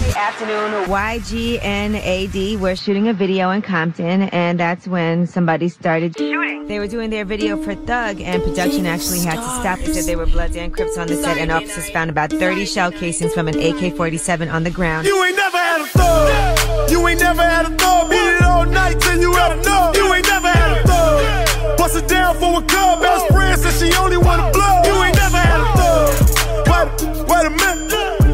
Afternoon, YG and AD were shooting a video in Compton, and that's when somebody started shooting. They were doing their video for Thug, and production actually had to stop. They said there were Bloods and Crips on the set, and officers found about 30 shell casings from an AK-47 on the ground. You ain't never had a thug. You ain't never had a thug. Beat it all night till you had enough. You ain't never had a thug. Bust it down for a cub. Best friend said she only wanna blow. You ain't never had a thug. Wait a minute.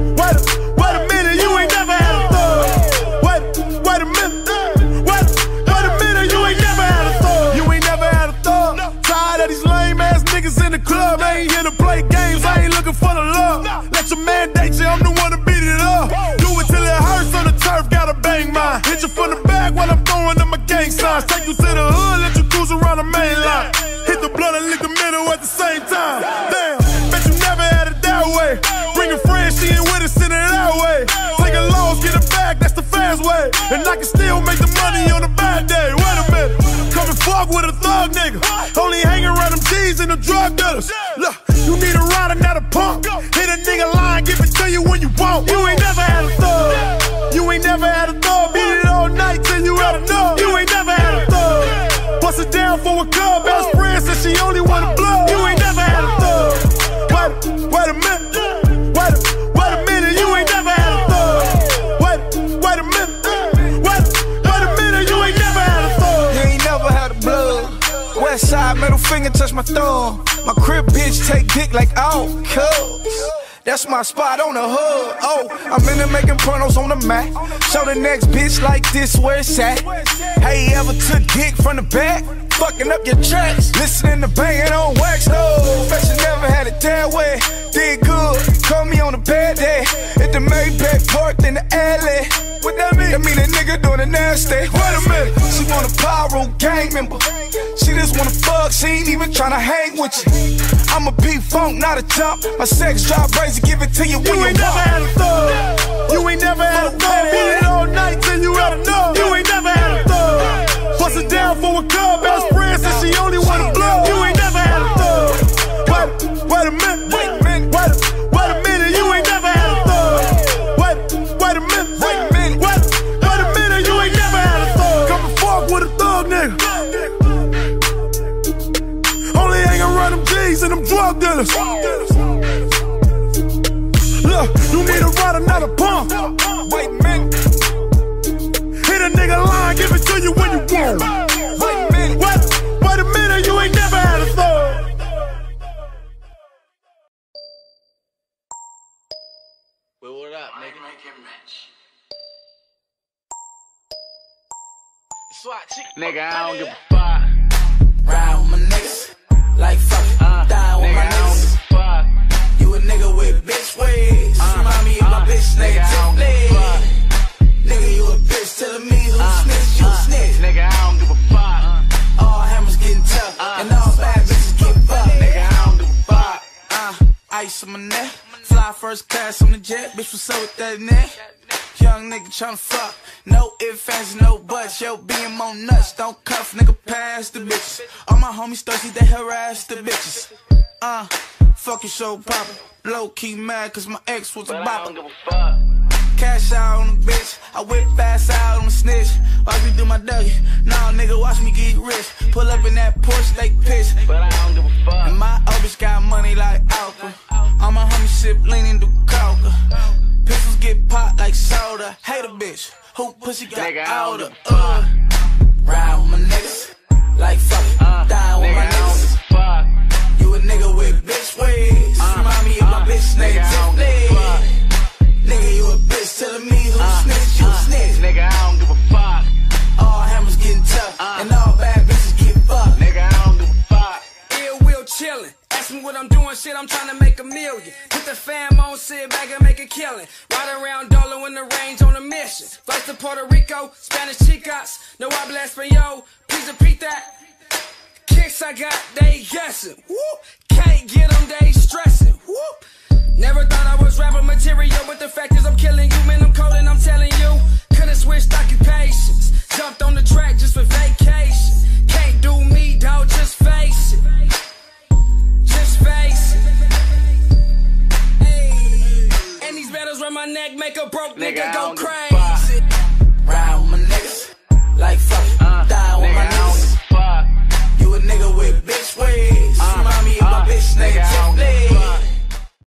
Wait a minute. You ain't never had a thug. Wait a minute. Wait a minute. You ain't never had a thug. You ain't never had a thug. Tired of these lame ass niggas in the club. I ain't here to play games. I ain't looking for the love. Let your man date you. I'm the one to beat it up. Do it till it hurts on the turf. Gotta bang mine. Hit you from the back while I'm throwing up my gang signs. Take you to the hood. Let you cruise around the main line. Hit the blood and lick the middle at the same time. Damn, bet you never had it that way. Bring a friend, she ain't with it, send it that way. Take a loss, get it back, that's the fast way. And I can still make the money on a bad day. Wait a minute, come and fuck with a thug nigga. Only hang around them G's and the drug dealers. Look, you need a rider, not a punk. Hit a nigga line, give it to you when you want. You ain't never had a thug. You ain't never had a thug. Beat it all night till you had enough. You ain't never had a thug. Bust it down for a cub. Best friend said she only wanna blow. You ain't never had a thug. Wait a minute. Wait a minute. You ain't never had a thug. Wait a minute. Wait a minute. You ain't never had a thug. You ain't never had a blood. West side, middle finger, touch my thumb. My crib bitch take dick like cuz. That's my spot on the hood. Oh, I'm in there making pornos on the mat. Show the next bitch like this where it's at. Hey, ever took dick from the back? Fucking up your tracks. Listening to banging on wax though. Fashion never had it that way. Did good, call me on a bad day. At the Maybach parked in the alley. What that mean? That mean a nigga doing a nasty. Wait a minute, she want a pyro gang member. She just wanna fuck, she ain't even tryna hang with you. I'm a P-Funk, not a jump. My sex drive crazy, give it to you when you ain't never had a thug. You ain't never had a thug. Beat it all night till you had enough. You ain't never had a thug. Bust it down for a cub. Best friend said she only wanna blow. You ain't never had a thug. Wait a minute. Wait a minute. You ain't never had a thug. Wait a minute. Wait a minute. You ain't never had a thug. Come and fuck with a thug nigga. Only hang around them G's and them drug dealers. Look, you need a rider, not a pump. Wait a minute. Hit a nigga line, give it to you when you want. Wait a minute. Wait a minute, you ain't never had a thug. Well, what up, nigga? Nigga, I don't give a fuck. Ride with my niggas, like fuck it. Die with my niggas. Fuck. You a nigga with bitch ways. Remind me of my bitch named Tiffany. Nigga, you a bitch telling me who snitch, you snitch. Nigga, I don't give a fuck. All hammers getting tough, and all bad bitches get fucked. Nigga, I don't give a fuck. Ice on my neck, fly first class on the jet. Bitch, what's up with that neck? Young nigga tryna fuck, no ifs, ands, no buts. Yo, being more nuts, don't cuff, nigga, pass the bitches. All my homies thirsty, they harass the bitches. Fuck your show popper, low key mad cause my ex was a bopper. I don't give a fuck. Cash out on the bitch, I whip fast out on the snitch. Watch me do my Dougie, nah nigga, watch me get rich. Pull up in that Porsche, they piss. But I don't give a fuck. And my old bitch got money like alcohol. All my homies sip leaning through coca. Pistols get popped like soda. Hate a bitch, who pussy got Nigga, I don't older. give a fuck. Ride with my niggas, like fuck it. Die with Nigga, my I don't give niggas. a fuck. You a nigga with bitch ways. Remind me of my bitch named Nigga, I don't give a Tiffany. fuck. Nigga, you a bitch telling me who snitch, you snitch. Nigga, I don't give a fuck. All hammers getting tough, and all bad bitches get fucked. Nigga, I don't give a fuck. Ill will chillin'. Ask me what I'm doing, shit, I'm tryna make $1 million. Put the fam on, sit back and make a killing. Ride around Dolo in the range on a mission. Flights to Puerto Rico, Spanish chicas. No habla español, please repeat that. Kicks I got, they guessing. Whoop. Can't get them, they stressing. Whoop. Never thought I was rapper material, but the fact is I'm killing you, man, I'm cold and I'm telling you. Could've switched occupations, jumped on the track just for vacation. Can't do me, dawg, just face it. Just face it. Hey. And these battles around my neck make a bro broke Nigga, nigga I go don't give a crazy.